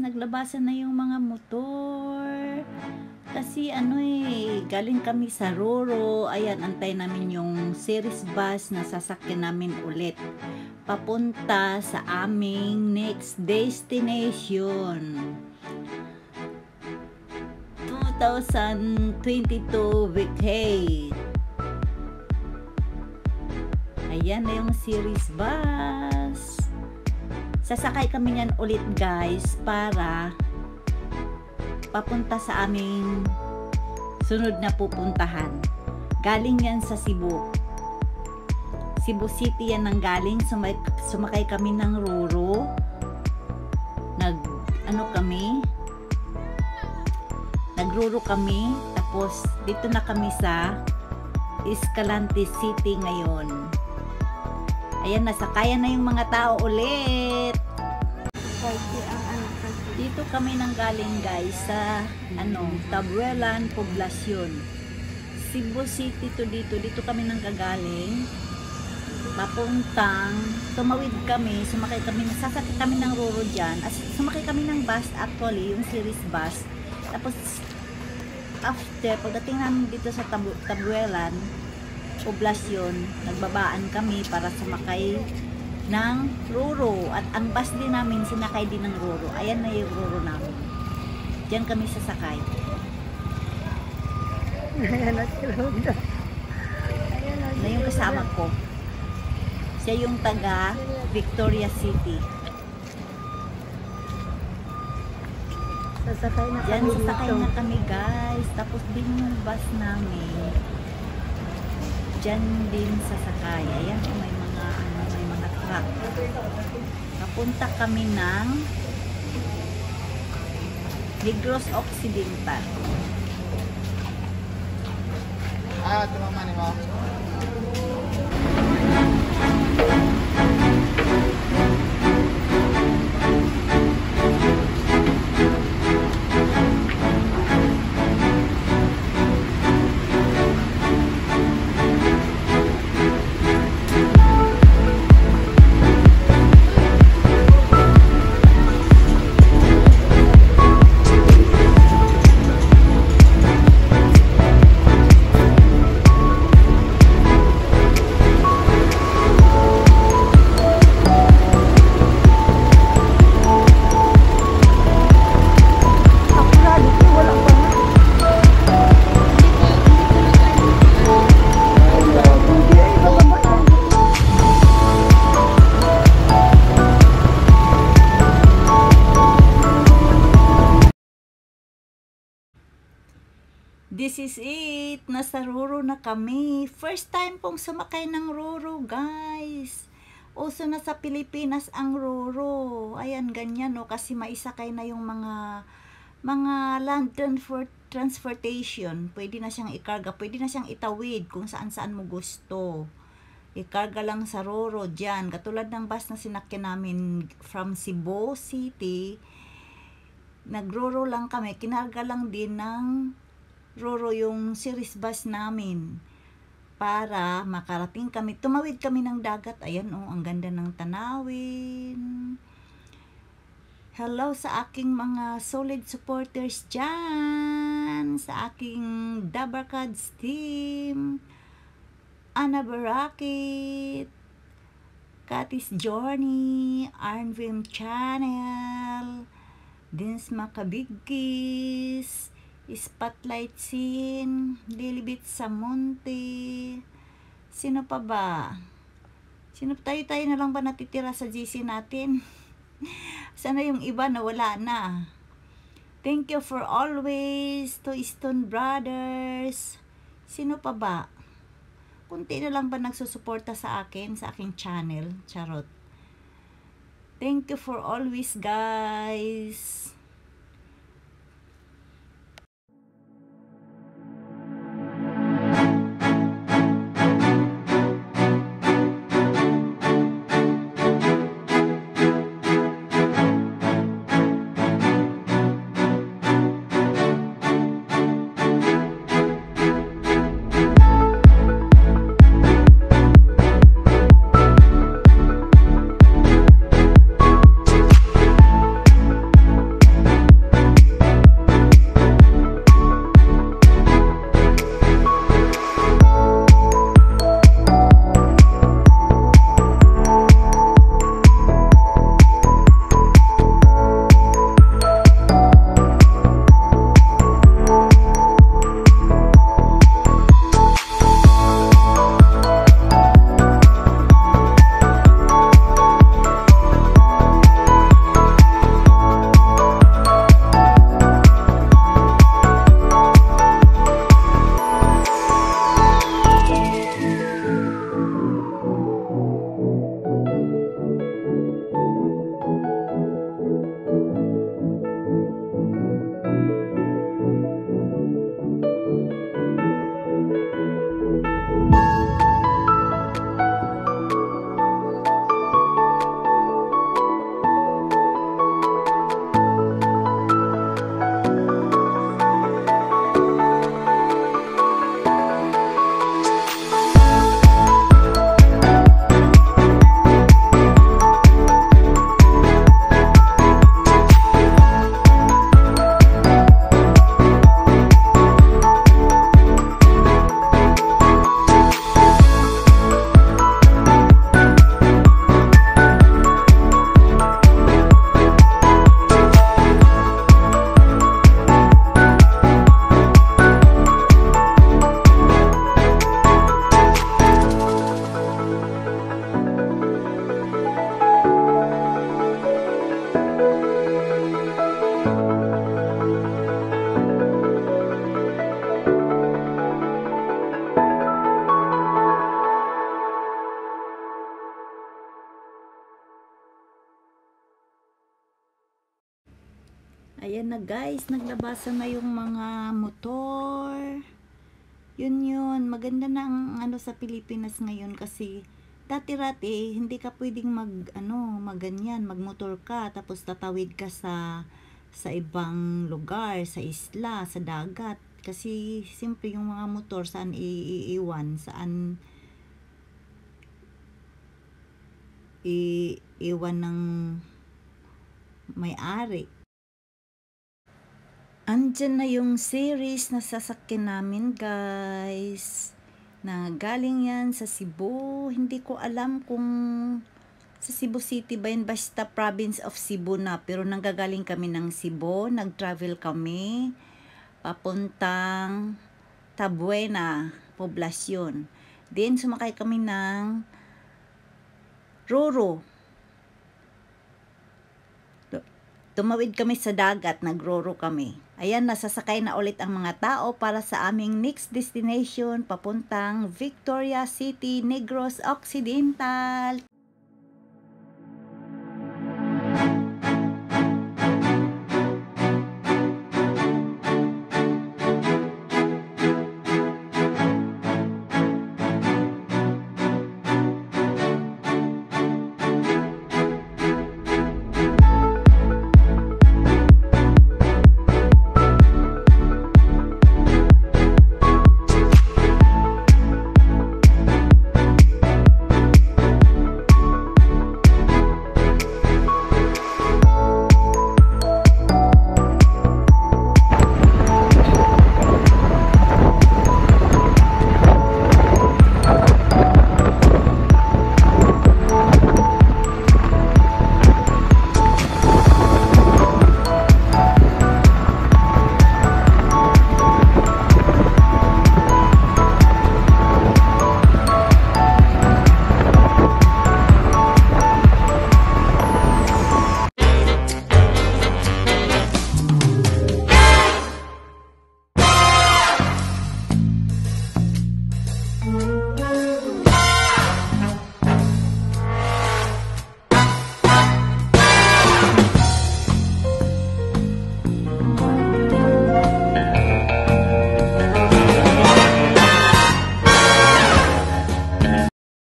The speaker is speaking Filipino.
naglabasan na yung mga motor. Kasi galing kami sa Roro. Ayan, antay namin yung series bus na sasakyan namin ulit. Papunta sa aming next destination. 2022 vacate. Ayan na yung series bus. Sasakay kami niyan ulit guys para papunta sa aming sunod na pupuntahan. Galing yan sa Cebu. Cebu City yan nang galing. Sumakay kami ng Roro. Nagruro kami. Tapos dito na kami sa Escalante City ngayon. Ayan, nasakayan na yung mga tao ulit. Dito kami nang galing guys sa Tabuelan, Poblacion. Cebu City to dito kami nang gagaling. Papuntang tumawid kami, sasakay kami ng Roro diyan. Sumakay kami ng bus actually, yung series bus. Tapos after pagdating namin dito sa Tabuelan, Poblacion, nagbabaan kami para sumakay ng Roro. At ang bus din namin, sinakay din ng Roro. Ayan na yung Roro namin. Diyan kami sasakay. Ayan na si Roda. Na yung kasama ko. Siya yung taga Victoria City. Sasakay na Diyan kami sasakay dito. na kami guys. Tapos din yung bus namin. Diyan din sasakay. Ayan, may mga truck. Napunta kami ng Negros Occidental. Tumama ni mo. This is it. Nasa Roro na kami. First time pong sumakay ng Roro, guys. Uso na sa Pilipinas ang Roro. Ayan, ganyan, no? Kasi maisakay na yung mga land transportation. Pwede na siyang ikarga. Pwede na siyang itawid kung saan-saan mo gusto. Ikarga lang sa Roro dyan. Katulad ng bus na sinakyan namin from Cebu City. Nag-Roro lang kami. Kinarga lang din ng Roro yung series bus namin para makarating kami. Tumawid kami ng dagat. Ayan, oh, ang ganda ng tanawin. Hello sa aking mga solid supporters dyan, sa aking Dabarkads team, Ana Barakit, Katis Journey, Arnvim Channel, Dins Makabigis, Spotlight Scene, Lilibit Samonte. Sino pa ba? Tayo na lang ba natitira sa GC natin? Sana yung iba na wala na. Thank you for always to Stone Brothers. Sino pa ba? Kunti na lang ba nagsusuporta sa akin, sa aking channel? Charot. Thank you for always, guys. Ayan na guys, naglabasan na yung mga motor. Yun, maganda na ang ano sa Pilipinas ngayon kasi dati-rati hindi ka pwedeng magganyan, magmotor ka tapos tatawid ka sa ibang lugar, sa isla, sa dagat. Kasi simple yung mga motor saan iiwan, saan iiwan ng may-ari. Andyan na yung series na sasakyan namin guys, na galing yan sa Cebu. Hindi ko alam kung sa Cebu City ba yun, basta province of Cebu na, pero nanggagaling kami ng Cebu, nag-travel kami papuntang Tabuena, Poblacion. Then sumakay kami ng Roro. Tumawid kami sa dagat, nagroro kami. Ayan, nasasakay na ulit ang mga tao para sa aming next destination, papuntang Victoria City, Negros Occidental.